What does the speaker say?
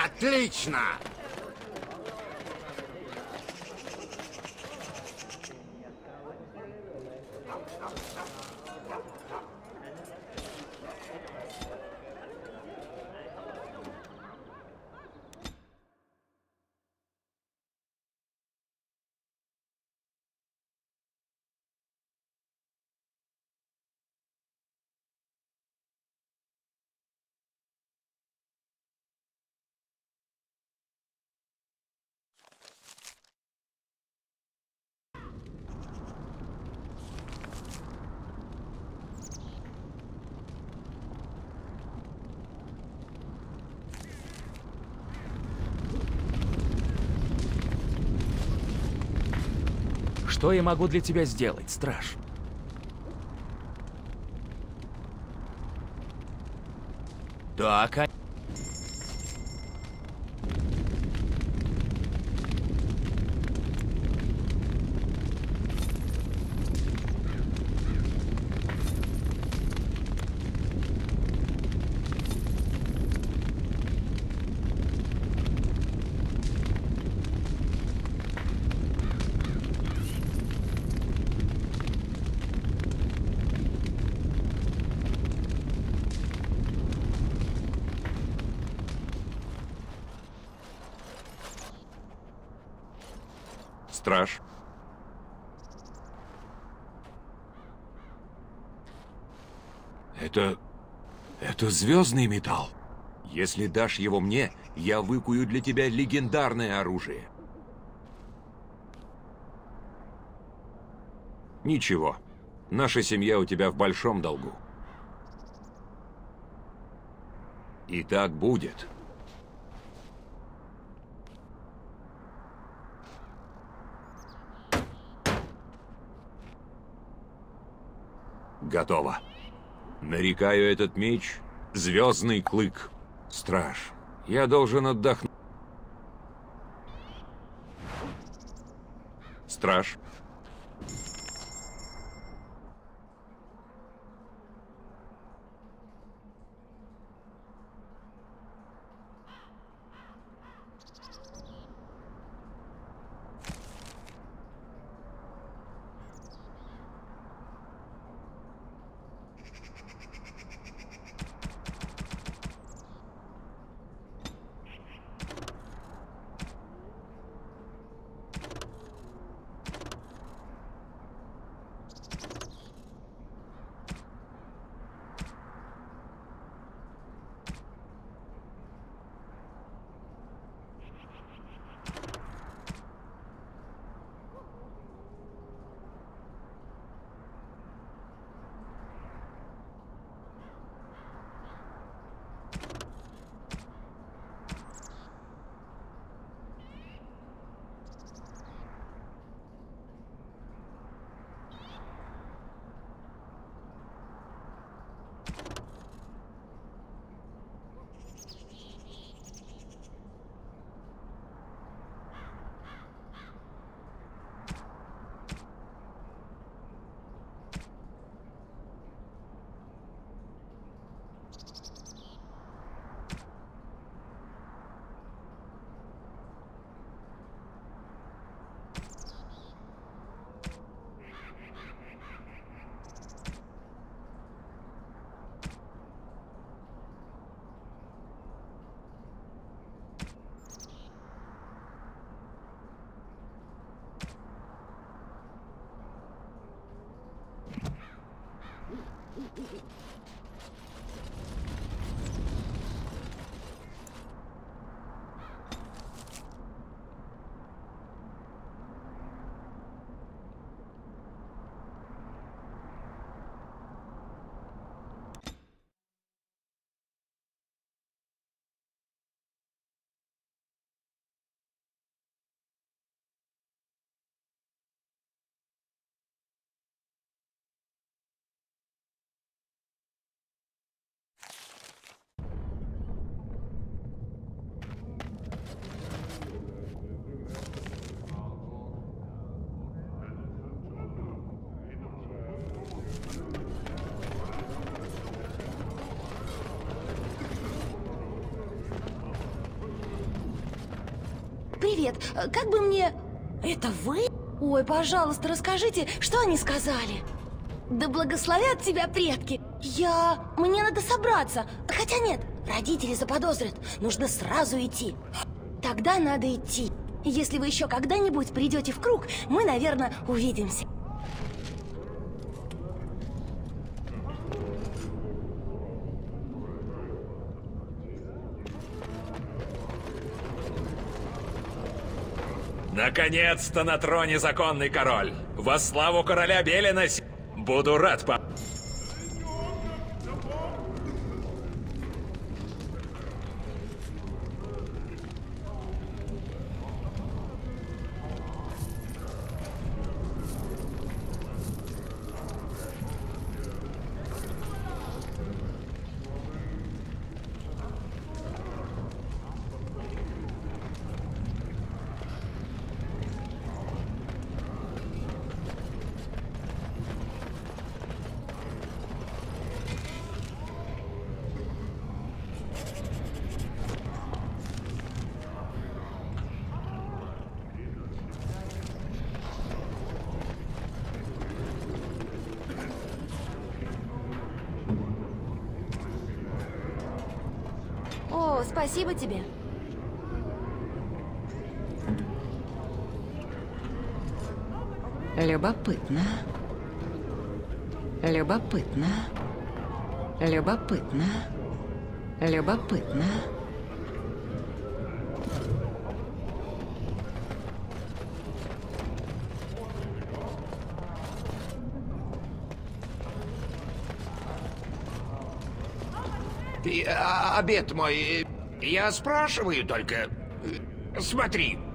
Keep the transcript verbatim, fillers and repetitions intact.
Отлично! Что я могу для тебя сделать, страж? Так, а... Страж. Это... это звездный металл. Если дашь его мне, я выкую для тебя легендарное оружие. Ничего. Наша семья у тебя в большом долгу. И так будет. Готово. Нарекаю этот меч Звездный Клык. Страж, я должен отдохнуть. Страж. привет. Как бы мне... Это вы? Ой, пожалуйста, расскажите, что они сказали? Да благословят тебя предки. Я... Мне надо собраться. Хотя нет, родители заподозрят. Нужно сразу идти. Тогда надо идти. Если вы еще когда-нибудь придете в круг, мы, наверное, увидимся. Наконец-то на троне законный король! Во славу короля Белена с... Буду рад по... О, спасибо тебе. Любопытно. Любопытно. Любопытно. Любопытно. И, а, обед мой, я спрашиваю только. Смотри,